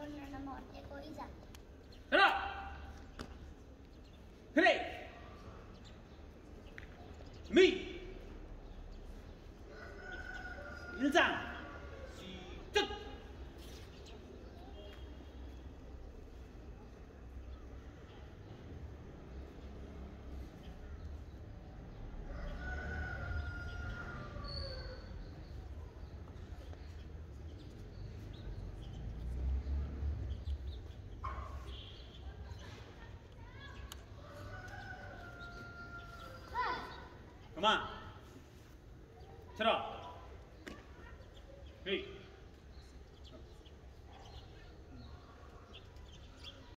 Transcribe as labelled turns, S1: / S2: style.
S1: non morte egoizzato.
S2: 하나, 플레이, 미, 일장, 시작. 그만. 쳐라. 헤이.